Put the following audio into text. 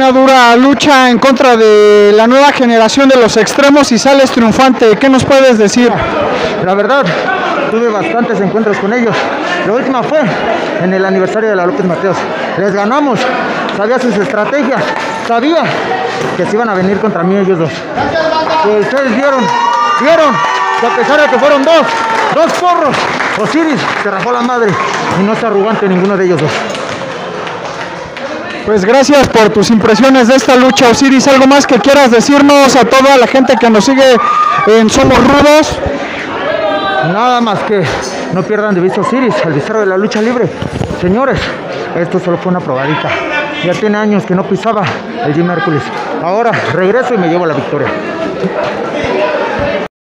una dura lucha en contra de la nueva generación de los extremos y sales triunfante. ¿Qué nos puedes decir? La verdad, tuve bastantes encuentros con ellos. La última fue en el aniversario de la López Mateos. Les ganamos, sabía sus estrategias, sabía que se iban a venir contra mí ellos dos. Pues ustedes vieron que a pesar de que fueron dos porros, Osiris se rajó la madre y no es arrogante ninguno de ellos dos. Pues gracias por tus impresiones de esta lucha, Osiris. ¿Algo más que quieras decirnos a toda la gente que nos sigue en Somos Rudos? Nada más que no pierdan de vista a Osiris, el becerro de la lucha libre. Señores, esto solo fue una probadita. Ya tiene años que no pisaba el Gym Hércules. Ahora regreso y me llevo la victoria.